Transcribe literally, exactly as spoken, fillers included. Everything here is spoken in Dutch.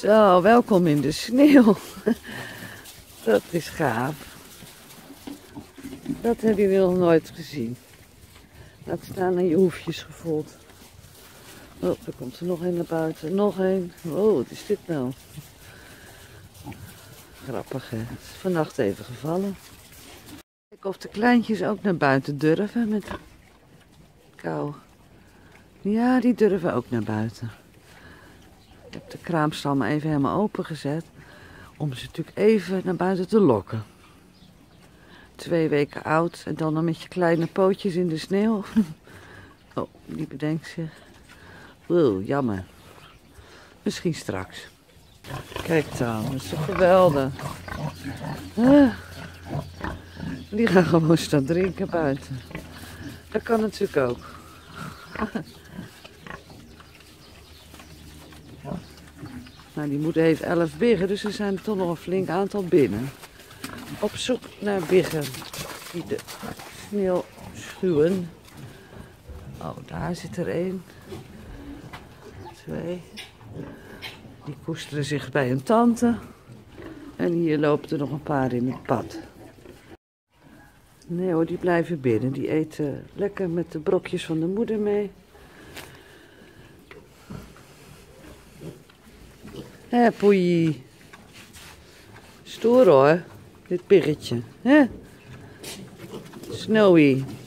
Zo, welkom in de sneeuw. Dat is gaaf. Dat hebben jullie nog nooit gezien. Laat staan aan je hoefjes gevoeld. Oh, er komt er nog een naar buiten. Nog een. Oh, wat is dit nou? Grappig, hè? Het is vannacht even gevallen. Kijk of de kleintjes ook naar buiten durven met kou. Ja, die durven ook naar buiten. Ik heb de kraamstal maar even helemaal opengezet. Om ze natuurlijk even naar buiten te lokken. Twee weken oud en dan, dan met je kleine pootjes in de sneeuw. Oh, die bedenkt zich. Oeh, jammer. Misschien straks. Kijk dan, dat is toch geweldig. Ah, die gaan gewoon staan drinken buiten. Dat kan natuurlijk ook. Nou, die moeder heeft elf biggen, dus er zijn er toch nog een flink aantal binnen. Op zoek naar biggen die de sneeuw schuwen. Oh, daar zit er één. Twee. Die koesteren zich bij een tante. En hier lopen er nog een paar in het pad. Nee hoor, die blijven binnen. Die eten lekker met de brokjes van de moeder mee. Hé, poei. Stoer hoor, dit biggetje. Hè? Snowy.